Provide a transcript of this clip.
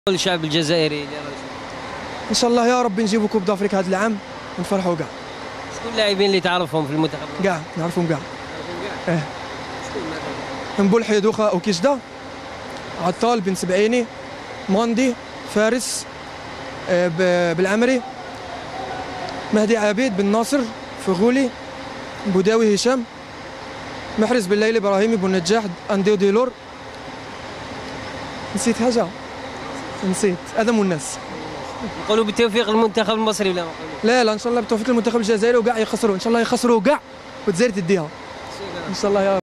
الشعب الجزائري ان شاء الله يا رب نجيبوا كوب دافريك هذا العام ونفرحوا كاع. شكون اللاعبين اللي تعرفهم في المنتخب؟ كاع نعرفهم كاع. شكون بولحيد وخا وكيشدا، عطال، بن سبعيني، ماندي، فارس، بالعمري، مهدي عبيد، بن ناصر، فغولي، بوداوي هشام، محرز بالليل، ابراهيمي، بن نجاح، انديو ديلور. نسيت حاجه؟ نسيت هذا مو الناس. نقولوا بالتوفيق للمنتخب المصري ولا ما نقولوا؟ لا ان شاء الله بالتوفيق للمنتخب الجزائري وكاع يخسروا ان شاء الله، يخسروا كاع والجزائر تديها ان شاء الله يا